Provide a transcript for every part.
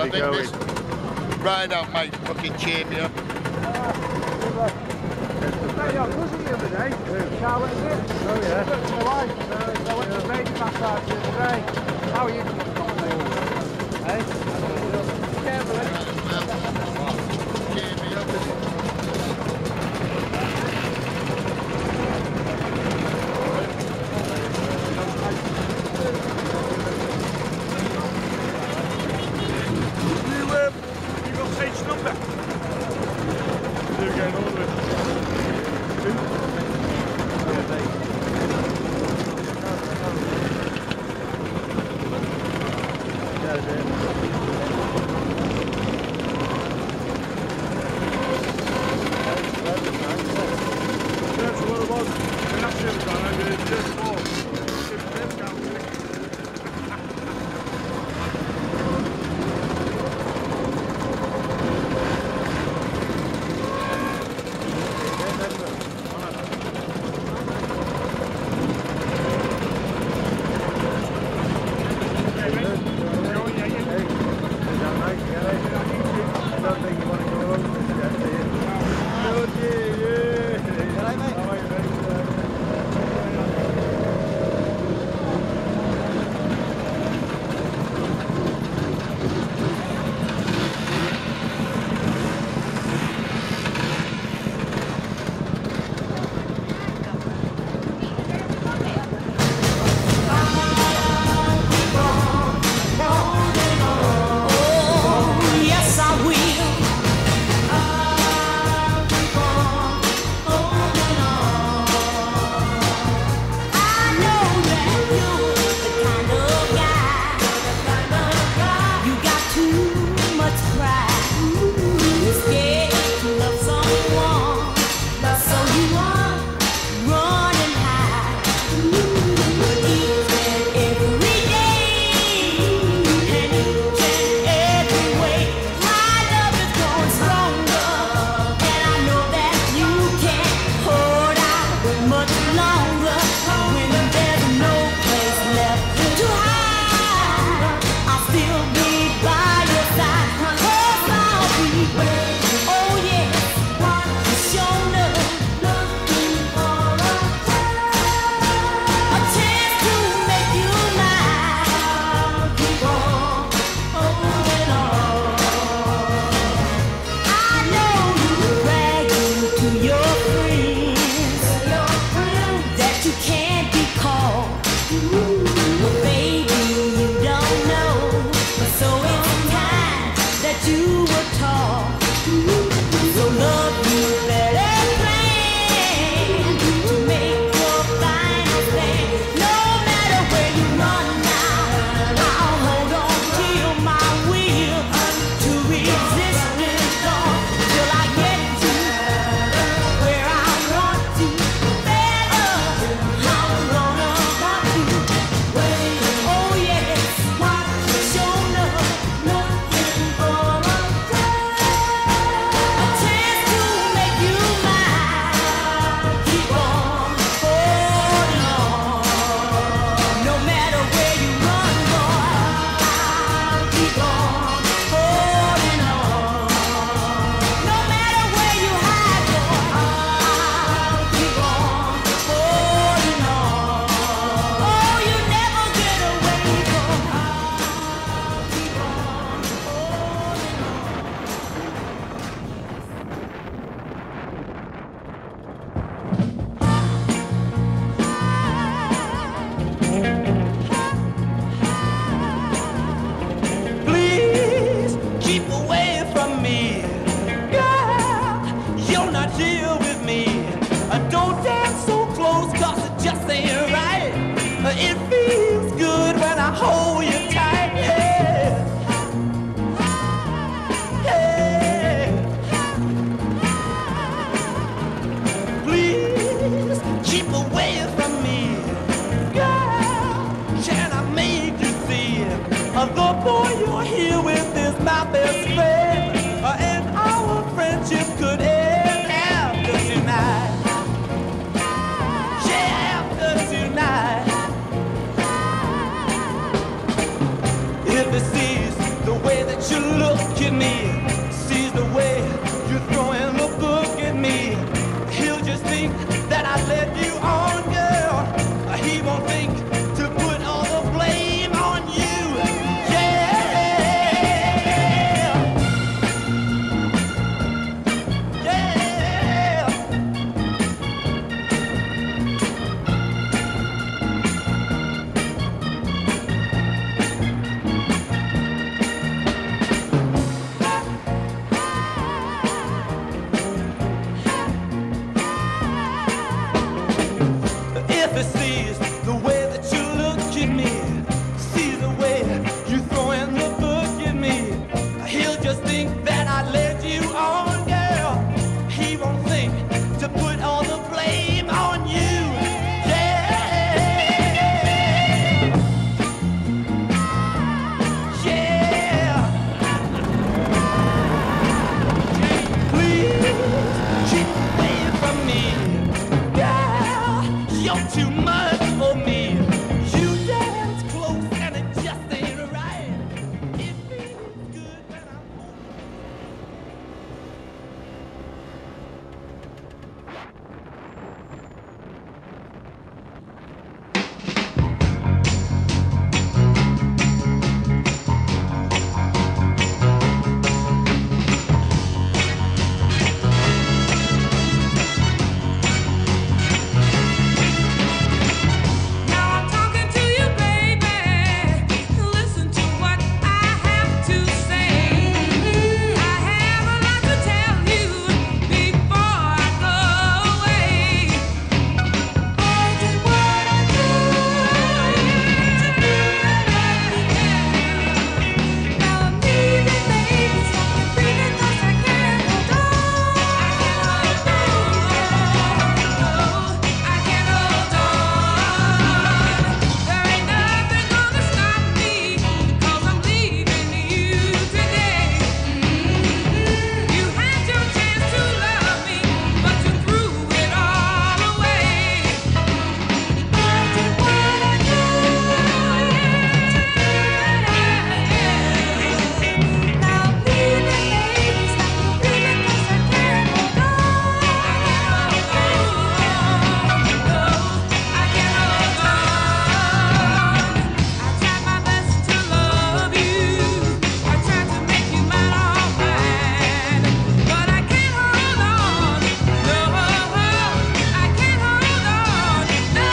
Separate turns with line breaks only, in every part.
I think this ride out might fucking cheer me up.
Hey, I was the other day. Charlotte and it. Oh, yeah. I took my wife. I went to baby massage the other day. How are you? Hey? Careful,
Cheer me up.
You got Tate's number? You're going all the way. That's what it was. And that's the other time I did it just more.
If it sees the way that you look that I led you on, girl. He won't think to put all the blame on you. Yeah. Yeah. If he sees the way that you look at me, see the way you throw in the book at me, he'll just think that I led you on, girl. He won't think to put all the blame on you. Yeah. Yeah. Please keep away from me. Girl, you're too much for me. You dance close and it just ain't right. It feels good when I'm
Now I'm talking to you, baby. Listen to what I have to say. I have a lot to tell you before I go away. I did what I do to be Now I'm leaving, baby. Stop the breathing 'cause I can't hold on. I can't hold on. There ain't nothing gonna stop me 'cause I'm leaving you today. You had your chance to love me, but you threw it all away. I did what I do to be Now I'm leaving, baby. Stop the breathing 'cause I can't hold on. I can't hold on. I tried my best to love you. I tried to make you mine, all mine. But I can't hold on. No, I can't hold on. No.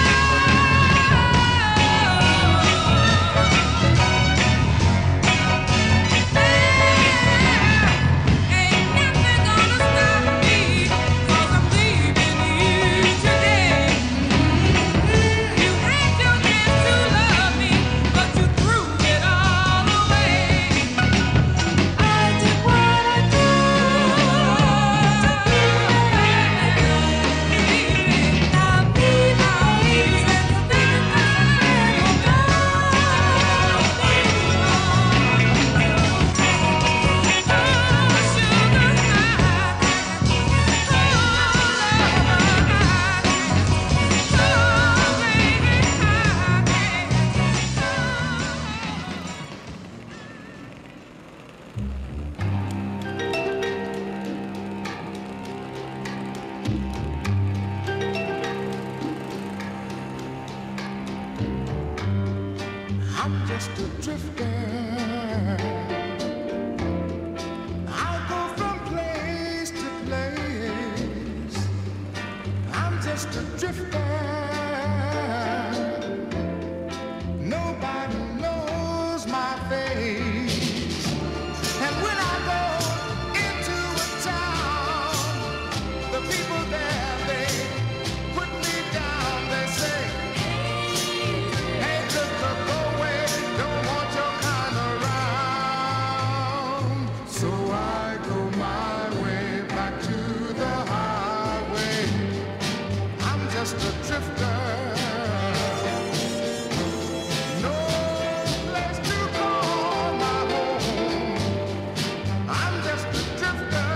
Ain't nothing gonna stop me 'cause I'm leaving you today. You had your chance to love me, but you threw it all away. I did what I do to be Now I'm leaving, and you're thinking 'cause I can't hold
I'm just a drifter. I'll go from place to place. I'm just a drifter. Nobody knows my face. And when I go into a town, the people there, they put me down. They say, hey, drifter, go away. Don't want your kind around. So I go my way back to the highway. I'm just a drifter. No place to call my home. I'm just a drifter.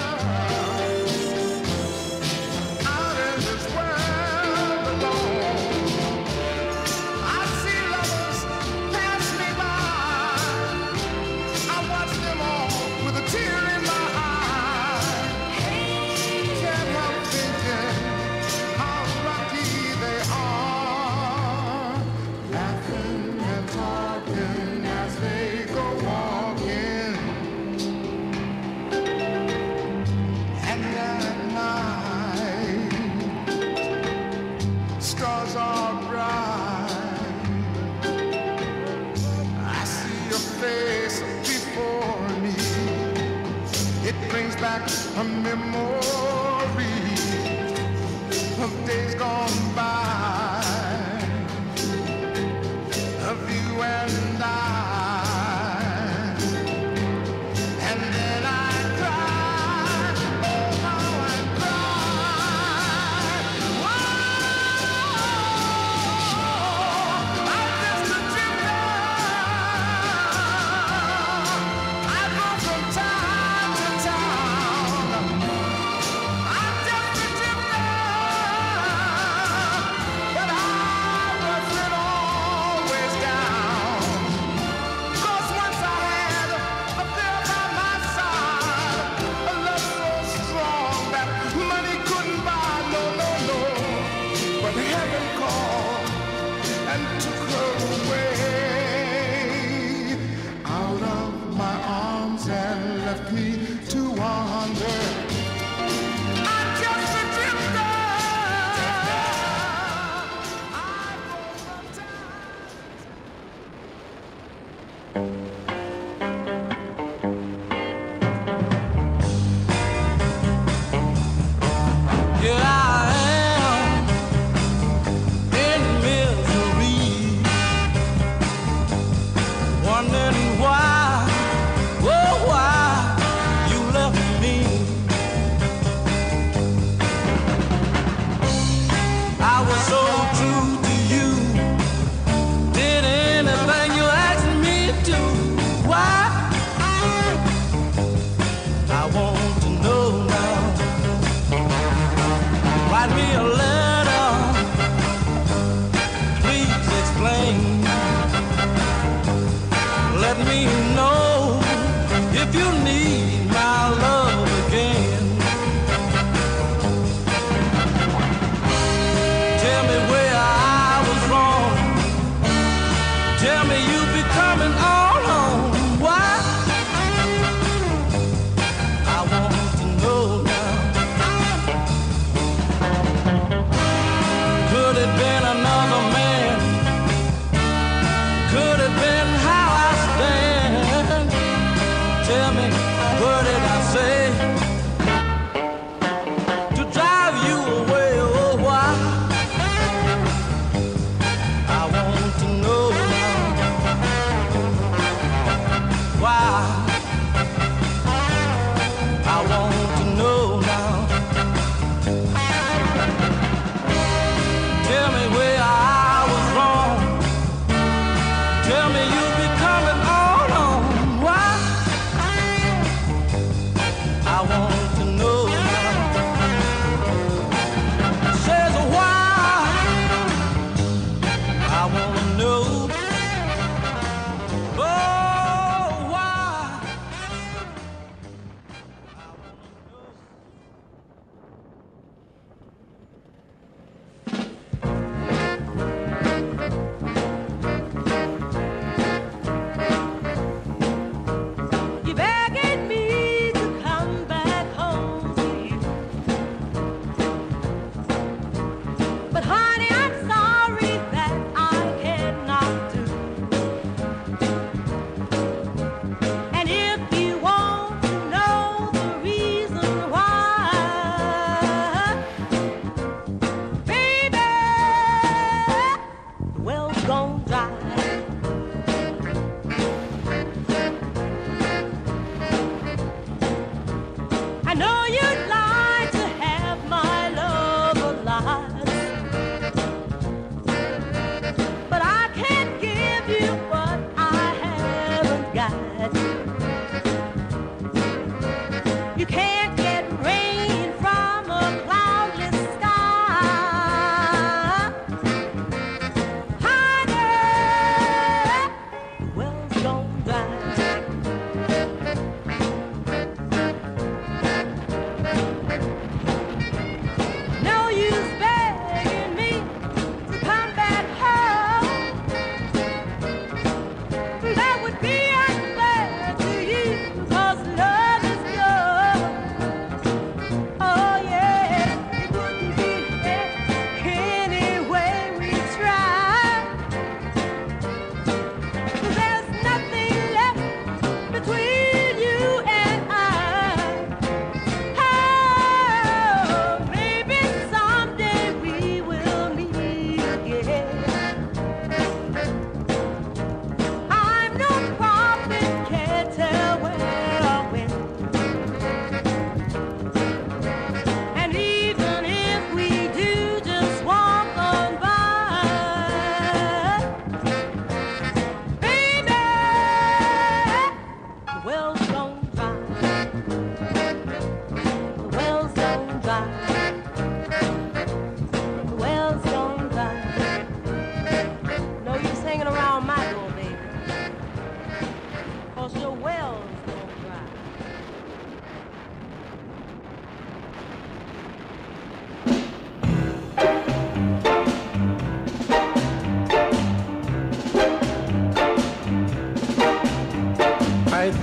Out in this world alone. I see lovers pass me by. I watch them all with a tear in my eye. Can't help thinking like a memory of days gone by, of you and I. And then I cry, oh how I cry. Whoa, I'm just a drifter. I go from town to town. I'm just a drifter, but I wasn't always down. 'Cause once I had a girl by my side, a love so strong that money couldn't buy. No, no, no. But heaven called and took her away out of my arms and left me to wander. I'm just a drifter. I go from town.
Here I am in misery, wondering why, oh why you left me. I was so true to you, did anything you asked me to.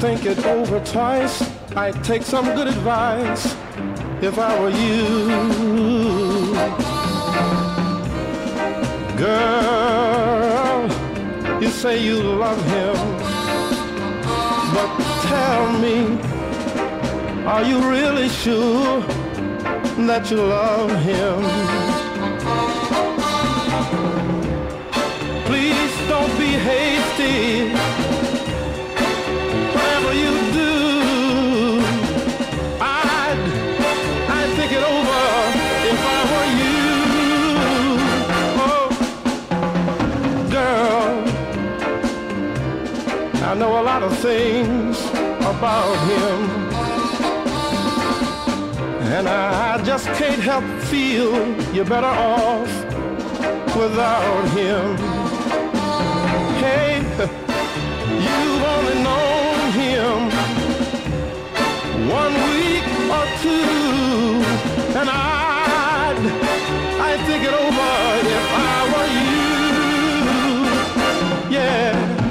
think it over twice. I'd take some good advice if I were you. Girl, you say you love him, but tell me, are you really sure that you love him? Please don't be hasty. Whatever you do, I'd think it over if I were you. Oh, girl, I know a lot of things about him, and I just can't help feel you're better off without him. Hey, you've only known him 1 week or two, and I'd think it over if I were you. Yeah.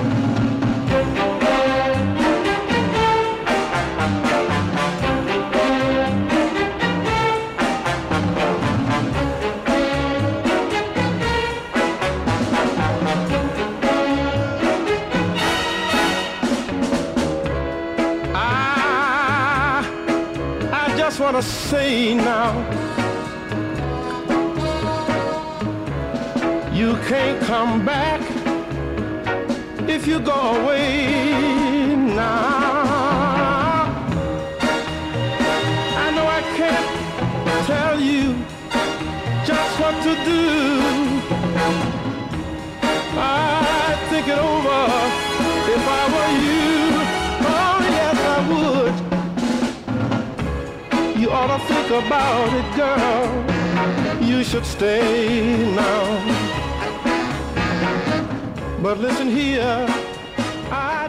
I just want to say now, you can't come back if you go away now. I know I can't tell you just what to do. I'd think it over if I were you. Oh yes, I would. You ought to think about it, girl. You should stay now. But listen here,